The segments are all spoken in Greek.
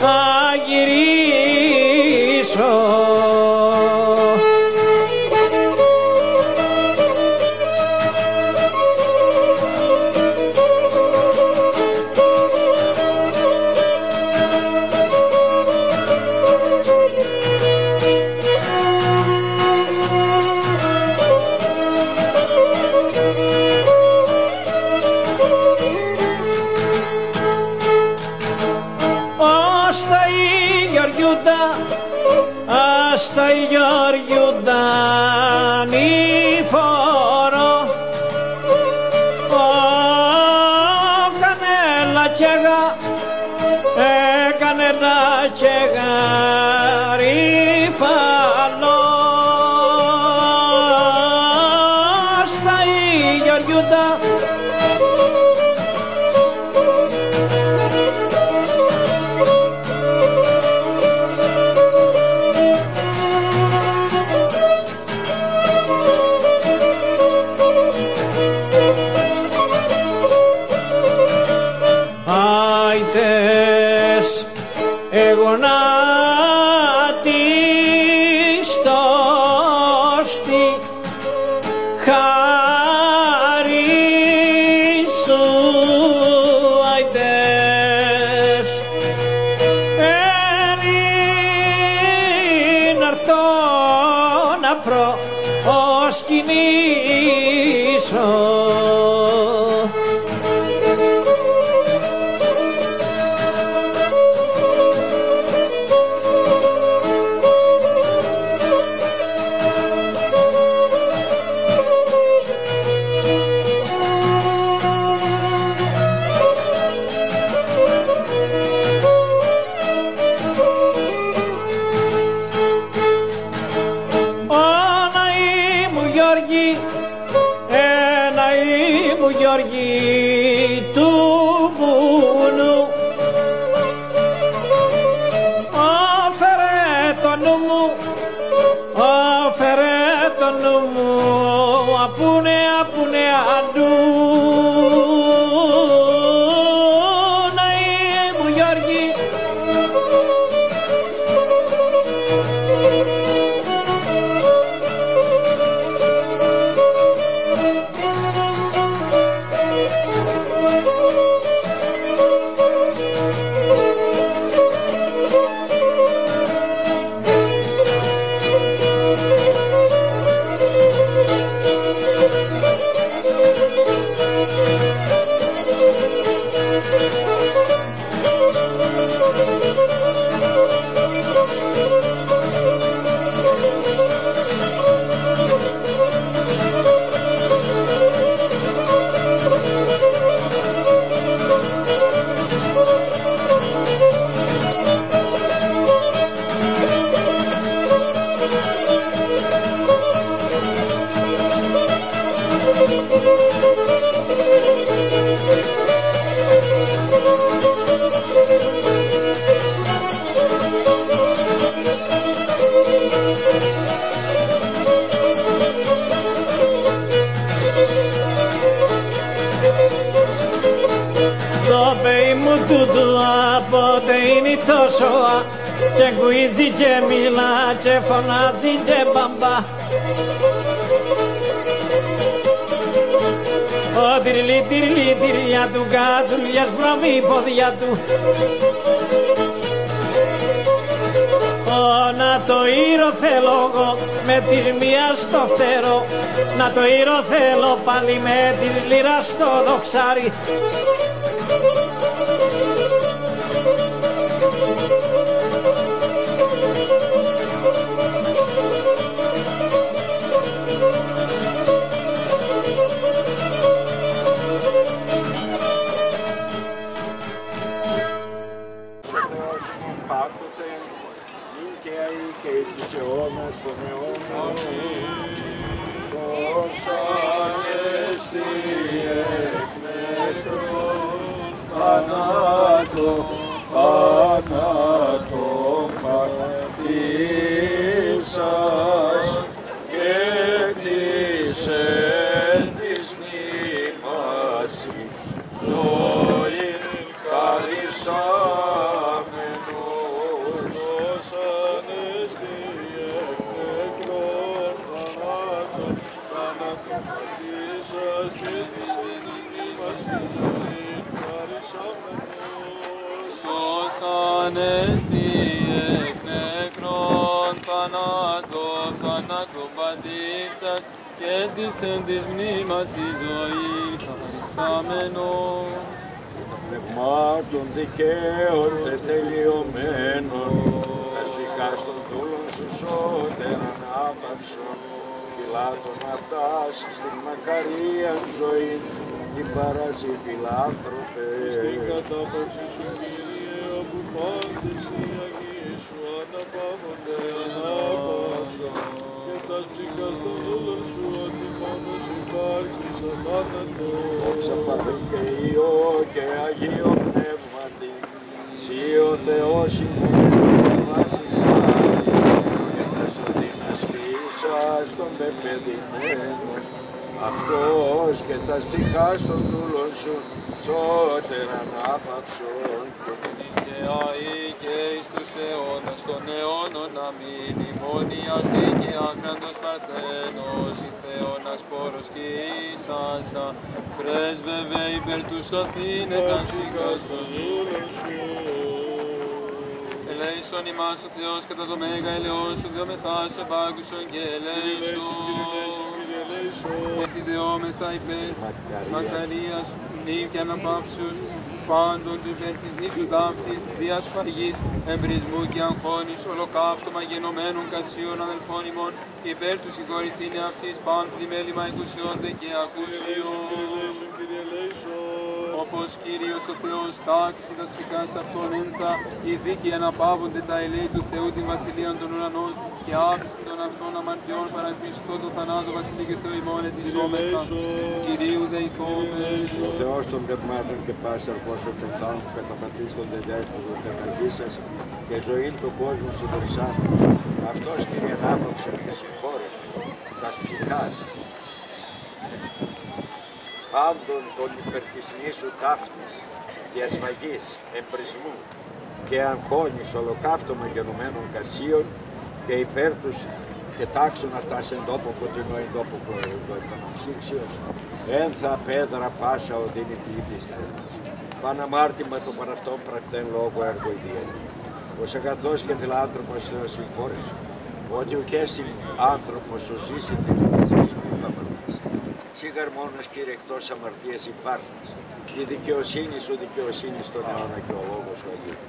γυρίσω. Στα Γεωργιούντα νηφόρο κανέλα και γαρίφαλο στα Γεωργιούντα και γκουίζει και μιλά και φωνάζει και μπαμπά. Ο τυρλί τυρλιά του κατουλιάς βρωμή πόδια του. Να το ήρω θέλω εγώ με τη μία στο φτερό, να το ήρω θέλω πάλι με τη λίρα στο δοξάρι. ζωή καρισάμενο Σας και της ενηγής μας τη ζωή χαρισάμενος. Σώσανεστη εκ νεκρών θανάτου πατήσας και της εν της μνήμας η ζωή χαρισάμενος. Πνευμάτων δικαίων και τελειωμένων, αστικά των δούλων σου σώτεραν άπαυσον, φυλάτων να φτάσει στην μακαρία ζωή, την παρασύ φιλάνθρωπε. Στην κατάπαυση σου, Κύριε, όπου πάντες οι Αγίοι σου αναπαύονται ανάπαυσα, και τα ψυχάς των δούλων σου ότι μόνος υπάρχεις αθάνατος. Δόξα Πατρί και Υιό και Αγίο Πνεύματι, Συ ο Θεός ημών και βάσης Άγιοι, και τα σωτήνας Χρυσάς των πεπαιδημένων, αυτός και τα στιχάς των δούλων σου σώτεραν άπαυσον. Δικαιαή και εις τους αιώνας των αιώνων αμήν, ημώνη αυτή και άκραντος Παρθένος, η Θεώνας πόρος και ίσασα, πρέσβευε υπέρ τους Αθήνε τα ψυχάς των δούλων σου. Ελέησον ημάς ο Θεός κατά το μέγα ελαιός του δεομεθάς επάκουσον και ελέησον. Επιδεόμεθα υπέρ μακαρίας νύμ και αναπαύσεως πάντων του υπέρ της νύχου δάφτης, διασφαγής, εμπρισμού και αγχώνης, ολοκαύτωμα γενομένων κασίων αδελφών ημών, υπέρ του συγχωρηθήνε αυτής παν πλημέλημα εκουσιόνται και ακούσιον. Όπως Κύριος ο Θεός τάξει τα ψυχάς αυτών ένθα, οι δίκαιοι αναπαύονται τα ελέη του Θεού την βασιλεία των ουρανών και άφηση των αυτών αμαρτιών παρακριστώ το θανάτο βασιλεί και Θεό ημών ετισόμεθα. Κυρίου δεηθόμεν. Ο Θεός των πνευμάτων και πάση αρπόσεων των θάνων που καταπατήσει τον τελειάρχοντο και ενεργήσας και ζωή του κόσμου συντοξάνων. Αυτός Κύριε ανάπαυσε και συγχώρεσε τας ψυχάς πάντων των υπερ της νήσου ταύτης, διασφαγής, εμπρισμού και αγχώνης ολοκαύτωμα γενομένων κασίων και υπέρ τους και τάξουν αυτά σε τόπο φωτεινό εν τόπο ψήξιος, ένθα πέδρα πάσα οδύνη πλήτης τρέφος. Παναμάρτημα το παραυτόν πρακτέν λόγο έργο ιδιαίτερο. Ως αγαθός και φιλάνθρωπος Θεός συγχώρεσαι, ότι ουκέσι άνθρωπος ο ζήσει την εθνής που θα πατήσει. Σίγαρ μόνος Κύριε εκτός αμαρτίας υπάρχεις, η δικαιοσύνη σου δικαιοσύνη στον αιώνα και ο λόγος σου Αγίου.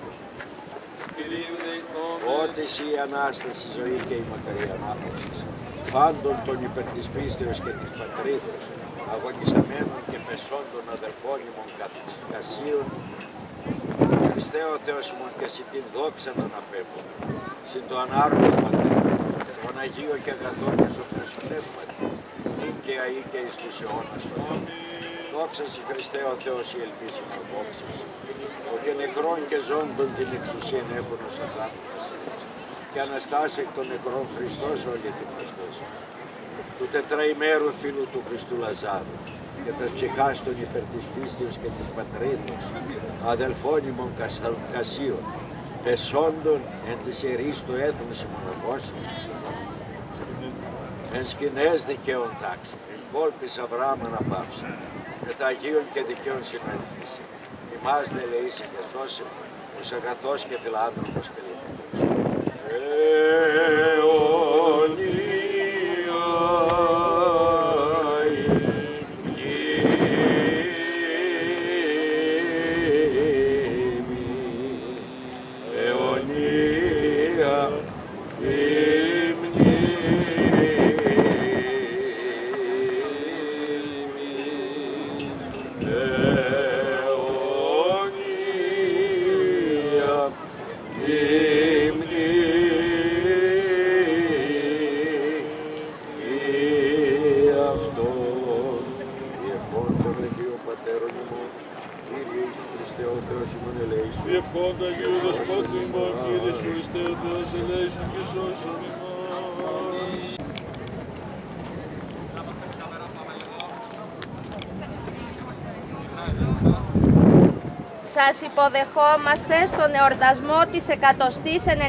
Ότι εσύ η Ανάσταση, η ζωή και η μακαρή ανάπαυση, πάντων των υπερ της πίστεως και της πατρίδος, αγωνισαμένων και πεσόντων αδελφών ημών κασίων, Χριστέ ο Θεός ημών και εσύ την δόξα των απέμπων, συν το ανάρμος Πατρί, τον Αγίο και αγαθόν Ιησούς Πνεύματι, νυν και αεί και εις τους αιώνας Πατρί. Δόξα σοι Χριστέ ο Θεός η ελπίσιμη απόψης, ότι νεκρών και ζώντων την εξουσίαν έχουν ως Αθάνατος και αναστάσει εκ των νεκρών Χριστός όλοι θυμαστός, του τετραημέρου φίλου του Χριστού Λαζάρου και τα ψυχάς των υπερ της πίστεως και της πατρίδος, αδελφών ημών κασίων, πεσόντων εν της ιερής του έθνους ημών εν σκηνές δικαίων τάξη, εν κόλπης Αβραάμ αναπαύση, με τα Αγίων και δικαίων συμμετρήσει. Ημάς δε λεήσει και σώσε, ως αγαθός και φιλάνθρωπος και Διευχόντα Αγίου Δεσπότη ημών, Κύριε σου Χριστέ ο Θεός ελέησον και σώσον ημάς. Σας υποδεχόμαστε στον εορτασμό της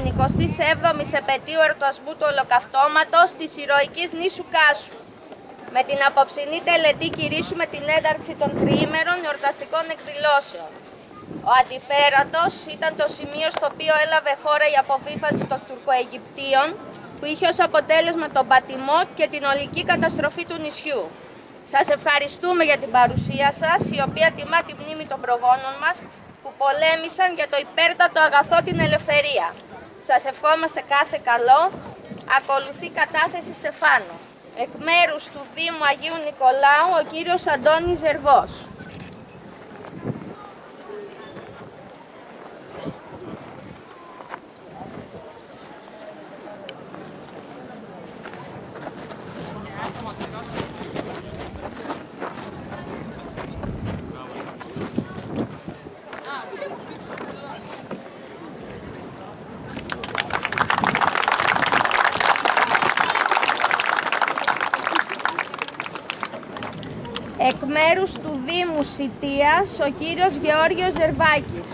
197ης επετείου εορτασμού του Ολοκαυτώματος της ηρωικής νήσου Κάσου. Με την απόψινή τελετή κηρύσσουμε την ένταρξη των τριήμερων εορταστικών εκδηλώσεων. Ο Αντιπέρατος ήταν το σημείο στο οποίο έλαβε χώρα η αποβίβαση των Τουρκοαιγυπτίων, που είχε ως αποτέλεσμα τον πατημό και την ολική καταστροφή του νησιού. Σας ευχαριστούμε για την παρουσία σας, η οποία τιμά τη μνήμη των προγόνων μας, που πολέμησαν για το υπέρτατο αγαθό την ελευθερία. Σας ευχόμαστε κάθε καλό. Ακολουθεί κατάθεση Στεφάνου. Εκ μέρους του Δήμου Αγίου Νικολάου, ο κύριος Αντώνης Ζερβός. Εκ μέρους του Δήμου Σιτίας, ο κύριος Γεώργιος Ζερβάκης.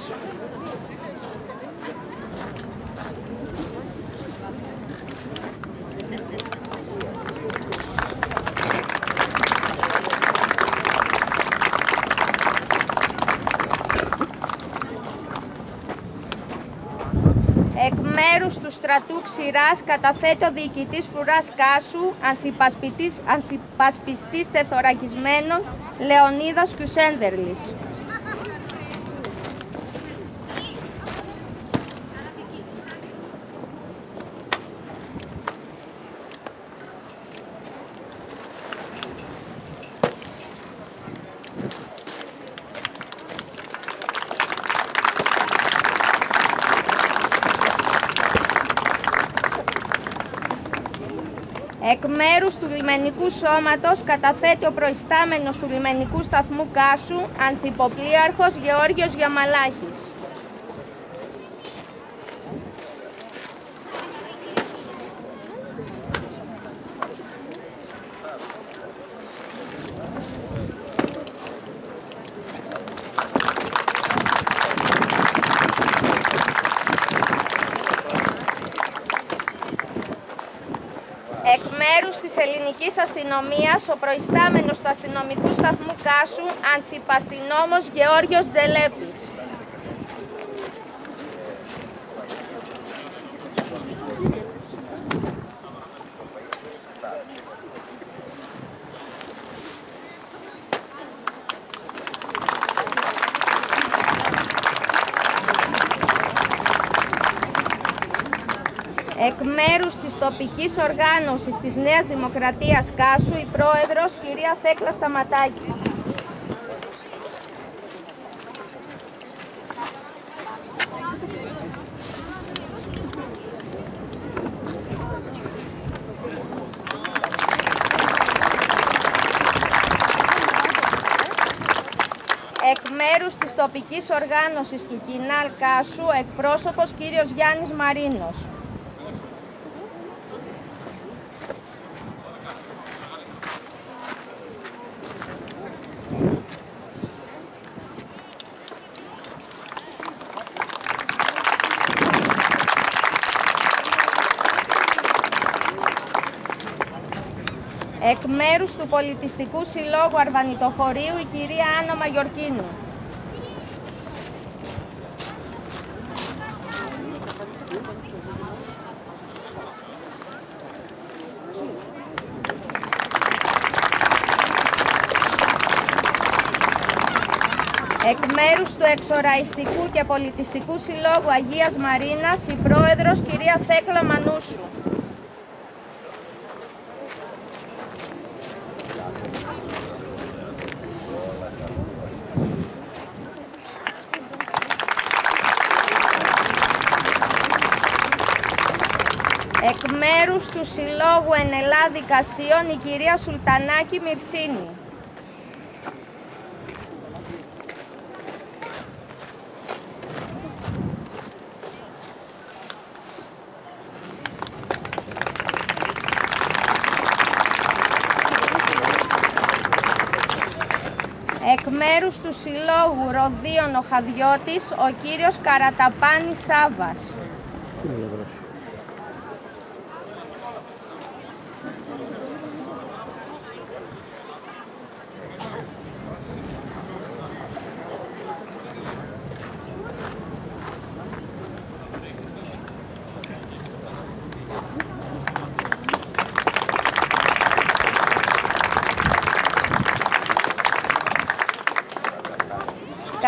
Εκ μέρους του στρατού Ξηράς καταθέτει ο διοικητής Φρουράς Κάσου, ανθυπασπιστής τεθωρακισμένων Λεωνίδας Κιουσένδερλης. Εκ μέρους του Λιμενικού Σώματος καταθέτει ο προϊστάμενος του Λιμενικού Σταθμού Κάσου, Ανθυποπλίαρχος Γεώργιος Γιαμαλάκης. Εκ μέρους της ελληνικής αστυνομίας, ο προϊστάμενος του αστυνομικού σταθμού Κάσου, ανθυπαστινόμος Γεώργιος Τζελέπης. Εκ μέρους της τοπικής οργάνωσης της Νέας Δημοκρατίας Κάσου, η πρόεδρος κυρία Θέκλα Σταματάκη. Εκ μέρους της τοπικής οργάνωσης του Κινάλ Κάσου, εκπρόσωπος κύριος Γιάννης Μαρίνος. Εκ μέρους του Πολιτιστικού Συλλόγου Αρβανιτοχωρίου, η κυρία Άννα Μαγιορκίνου. Εκ μέρους του Εξοραϊστικού και Πολιτιστικού Συλλόγου Αγίας Μαρίνας, η πρόεδρος κυρία Θέκλα Μανούσου. Εκ μέρους του Συλλόγου Ενελάδη Κασίων, η κυρία Σουλτανάκη Μυρσίνη. Εκ μέρους του Συλλόγου Ροδίων ο Χαδιώτης, ο κύριος Καραταπάνης Σάβας.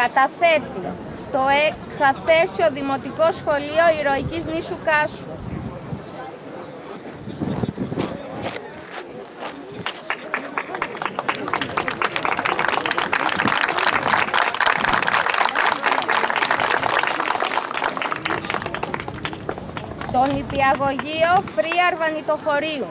Καταθέτει στο εξαθέσιο Δημοτικό Σχολείο Ηρωικής Νήσου Κάσου. Το νηπιαγωγείο Φρία Αρβανιτοχωρίου.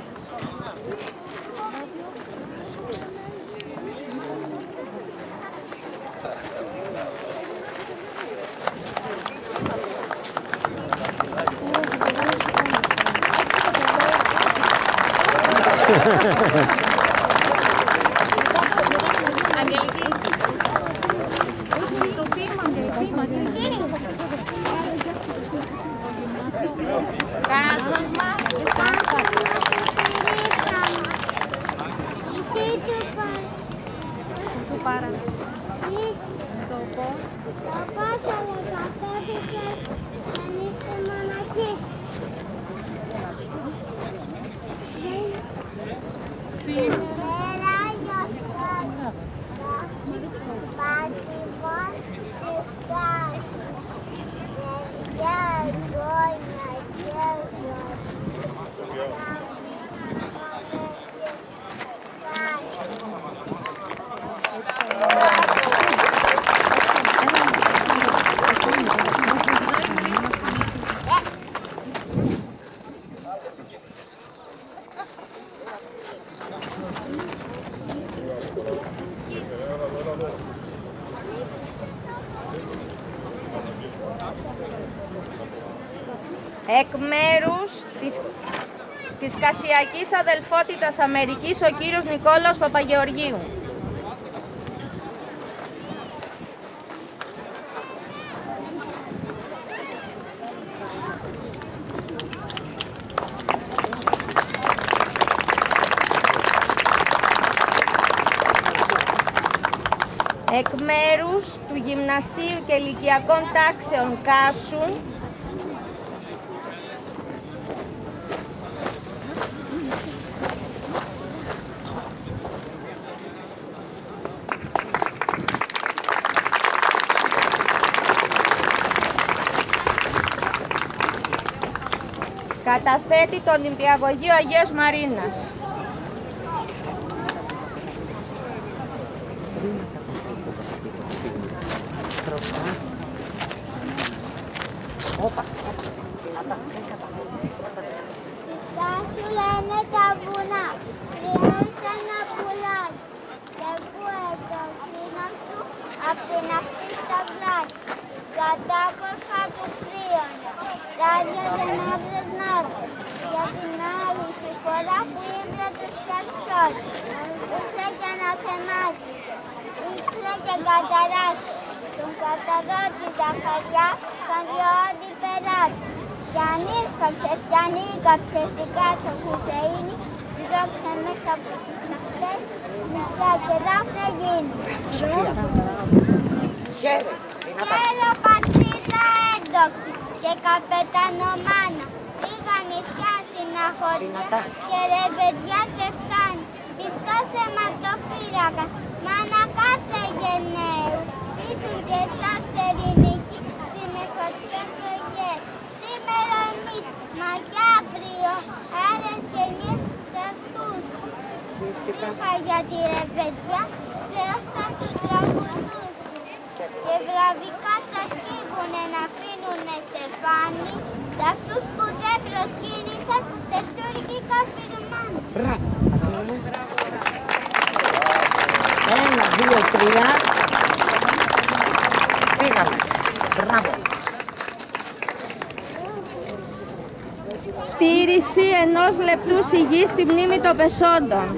Εκ μέρους της Κασιακής Αδελφότητας Αμερικής, ο κύριος Νικόλαος Παπαγεωργίου. Εκ μέρους του Γυμνασίου και Λυκειακών Τάξεων Κάσου, καταθέτει το Νηπιαγωγείο Αγίας Μαρίνας. Σου λένε τα βουνά, κρυούσαν να πουλάνε και που έκοψιναν του απ' την αυτή στα βλάκια. Κατάκορφα του κρύωνα, ράδια δεν άβρεσναν για την άλλη φορά που ήρθε τους χερσιών. Ήρθε για να θεμάτει, ήρθε και καταράσει τον καταδότη Ζαχαριά σαν διότι περάτη. Κι αν ίσφαξες κι αν ήκαψες την Κάσο Χουσεΐνη, δόξα μέσα από τις ναυτές, νησιά και δάφνε γίνει. Χαίρο πατρίδα έντοξη και καπετανομάνα, λίγα νησιά συναχωριά και ρεβεντιά σε φτάνει. Πιστός αιματοφύλακα, μάνα κάθε γενναίου, πίσουν και σας ελληνική στην εχωτρές πλογές. Σήμερα εμείς, μα κι αύριο, άλλες γενιές θα στούσουν. Είχα για τη ρεβεντιά, ξεώσταν τους τραγουδούς. Και βραβικά θα σκύβουνε να αφήνουνε στεφάνι σε αυτούς που δεν προσκύνησαν τευτουργικά φυρμάνι. Ένα, δύο, τρία. Πήγαμε. Μπράβο. Τήρηση 1 λεπτού σιγής στη μνήμη των πεσόντων.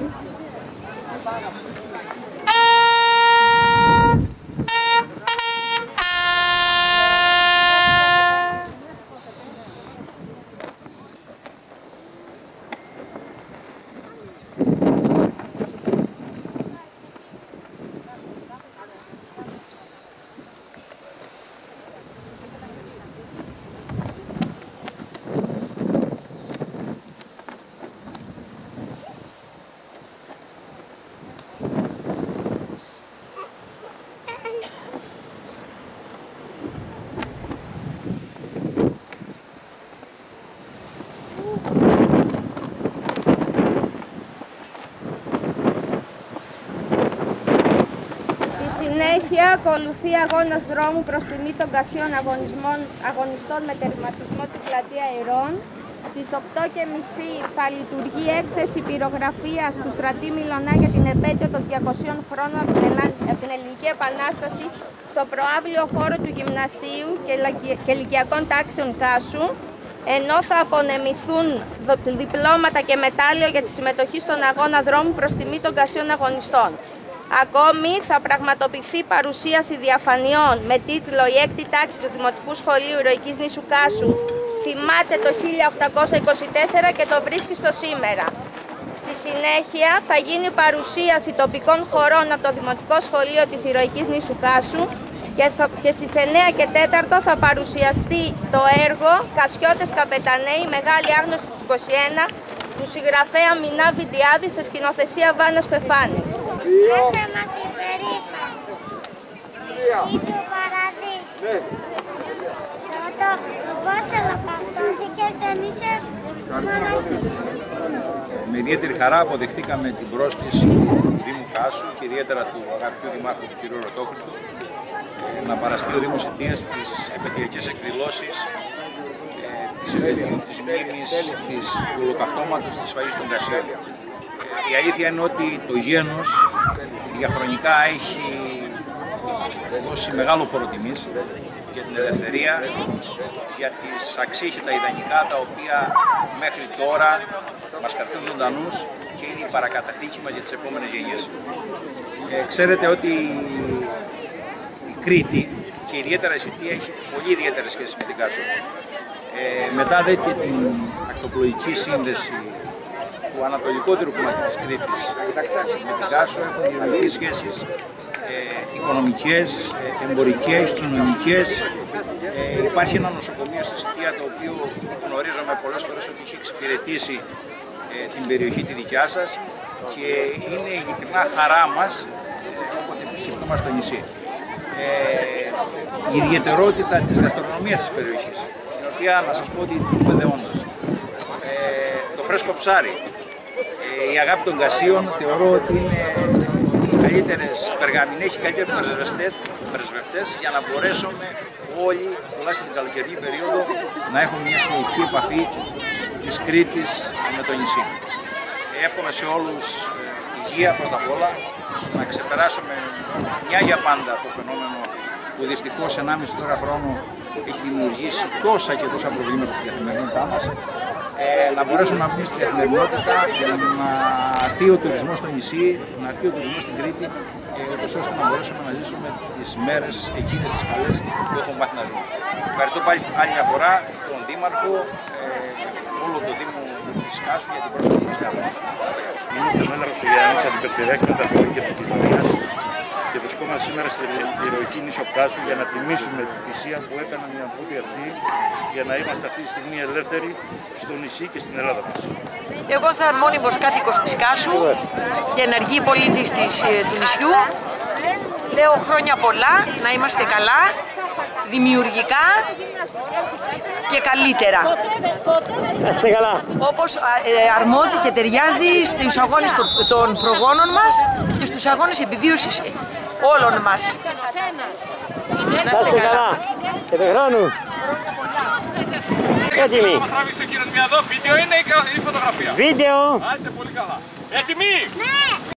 συνέχεια ακολουθεί αγώνας δρόμου προς τιμή των κασίων αγωνιστών με τερματισμό στην πλατεία Ηρών. Στις 8:30 θα λειτουργεί έκθεση πυρογραφίας του Στρατή Μιλωνά για την επέτειο των 200 χρόνων από την Ελληνική Επανάσταση στο προαύλιο χώρο του Γυμνασίου και Λυκειακών Τάξεων Κάσου, ενώ θα απονεμηθούν διπλώματα και μετάλλιο για τη συμμετοχή στον αγώνα δρόμου προς τιμή των κασίων αγωνιστών. Ακόμη θα πραγματοποιηθεί παρουσίαση διαφανειών με τίτλο «Η έκτη τάξη του Δημοτικού Σχολείου Ηρωικής Νήσου Κάσου θυμάται το 1824 και το βρίσκει στο σήμερα». Στη συνέχεια θα γίνει παρουσίαση τοπικών χωρών από το Δημοτικό Σχολείο της Ηρωικής Νήσου Κάσου και στις 9 και 4 θα παρουσιαστεί το έργο «Κασιώτες Καπεταναίοι, μεγάλη άγνωση του 21» του συγγραφέα Μινά Βιντιάδη σε σκηνοθεσία Βάνας Πεφάνη. Άσε μας υπερήφανοι, νησί του παραδείσου. Πώς ολοκαυτώθηκες δεν είσαι μοναχής. Με ιδιαίτερη χαρά αποδεχτήκαμε την πρόσκληση του Δήμου Κάσου και ιδιαίτερα του αγαπητού Δημάρχου του κ. Ρωτόκριτου να παραστεί ο Δήμος Ιτίας στις επαιτειακές εκδηλώσεις της επαιτείου της μνήμης του ολοκαυτώματος της σφαγής των Κασίων. Η αλήθεια είναι ότι το γένος διαχρονικά έχει δώσει μεγάλο φόρο τιμής για την ελευθερία, για τις αξίες και τα ιδανικά τα οποία μέχρι τώρα μας κρατούν ζωντανούς και είναι η παρακαταθήκη μας για τις επόμενες γενιές. Ξέρετε ότι η Κρήτη και ιδιαίτερα η Σιτία έχει πολύ ιδιαίτερες σχέσεις με την Κάσο. Μετά δε και την ακτοπλοϊκή σύνδεση του ανατολικότερου κομμάτι της Κρήτης με την Κάσο έχουν δημιουργηθεί σχέσεις οικονομικές, εμπορικές, κοινωνικές. Υπάρχει ένα νοσοκομείο στη Σιτία το οποίο γνωρίζομαι πολλές φορές ότι έχει εξυπηρετήσει την περιοχή τη δικιά σας και είναι ειλικρινά χαρά μας όποτε επισκεπτόμαστε στο νησί. Η ιδιαιτερότητα της γαστρονομίας της περιοχής, την οποία να σας πω ότι είναι δεόντως. Το φρέσκο ψάρι, η αγάπη των Κασίων θεωρώ ότι είναι οι καλύτερες περγαμηνές, οι καλύτεροι πρεσβευτές για να μπορέσουμε όλοι, τουλάχιστον την καλοκαιρινή περίοδο, να έχουμε μια συνεχή επαφή της Κρήτης με το νησί. Εύχομαι σε όλους υγεία πρώτα απ' όλα, να ξεπεράσουμε μια για πάντα το φαινόμενο που δυστυχώς 1,5 τώρα χρόνο έχει δημιουργήσει τόσα και τόσα προβλήματα στην καθημερινότητά μας. Να μπορέσουμε να μπούμε στην καθημερινότητα για να έρθει ο τουρισμός στο νησί, να έρθει ο τουρισμός στην Κρήτη, ώστε να μπορέσουμε να ζήσουμε τις μέρες εκείνες τις καλές που έχουμε μάθει να ζούμε. Ευχαριστώ πάλι άλλη μια φορά τον Δήμαρχο, όλο το Δήμο της Κάσου για την πρόσφαση που μας κάνουμε. Είμαι ο Θεμέλαρος Γιάννης, αντιπεριφερειάρχης μεταφορών και επικοινωνίας και βρισκόμαστε σήμερα στην ηρωική νήσο Κάσου για να τιμήσουμε τη θυσία που έκαναν οι άνθρωποι αυτοί για να είμαστε αυτή τη στιγμή ελεύθεροι στο νησί και στην Ελλάδα μας. Εγώ σαν μόνιμος κάτοικος της Κάσου και ενεργή πολίτης του νησιού λέω χρόνια πολλά, να είμαστε καλά, δημιουργικά και καλύτερα. Όπως αρμόζει και ταιριάζει στους αγώνες των προγόνων μας και στους αγώνες επιβίωσης όλων μας. Να είστε καλά. Και του χρόνου. Έτοιμοι. Θα μας τραβήξει ο κύριος μια εδώ, βίντεο είναι ή φωτογραφία? Βίντεο. Άντε πολύ καλά. Έτοιμοι. Ναι.